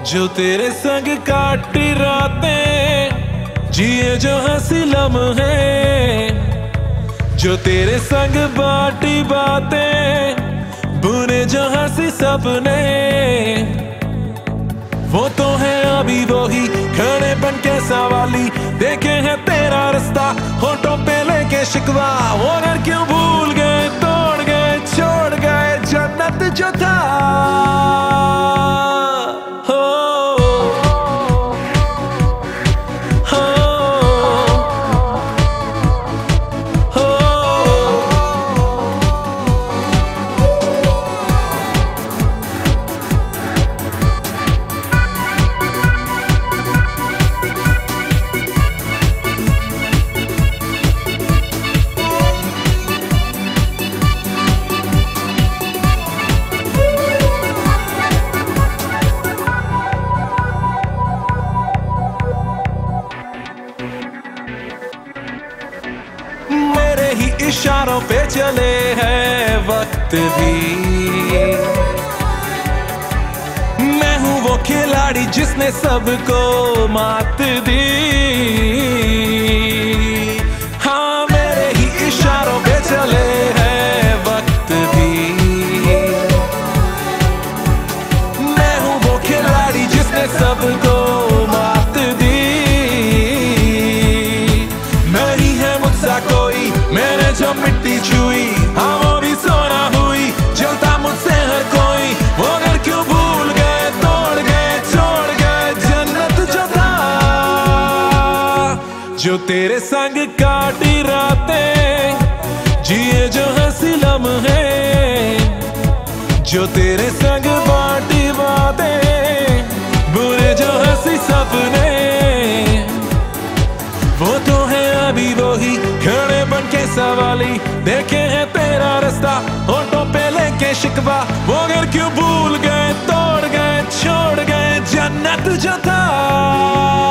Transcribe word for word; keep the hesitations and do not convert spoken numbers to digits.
जो तेरे संग काटी रातें, जिए जो हंसी लम्हे, जो तेरे संग बाटी बातें, बुने जो हंसी सपने, वो तो है अभी वो ही खड़े बन के सवाली। देखे हैं तेरा रास्ता होठों पे लेके शिकवा, वो अगर क्यों भूल गए, तोड़ गए, छोड़ गए जन्नत जो था। इशारों पे चले हैं वक्त भी, मैं हूँ वो खिलाड़ी जिसने सबको मात दी। हाँ मेरे ही इशारों पे चले हैं वक्त भी, मैं हूँ वो खिलाड़ी जिसने सबको मात दी। नहीं है मुझसा कोई मैंने जो मिट्टी छुई, हाँ वो भी सोना हुई, जलता मुझसे हर कोई। वो अगर क्यों भूल गए, तोड़ गए, छोड़ गए जन्नत जो था। जो तेरे संग काटी रातें, जिए जो हंसी लम्हे, जो तेरे संग बाटी बातें, बुरे जो हंसी सपने, वो तो है अभी वो ही खड़े बन के सवाली। देखे हैं तेरा रास्ता होठों पे लेके शिकवा, वो अगर क्यों भूल गए, तोड़ गए, छोड़ गए जन्नत जो था।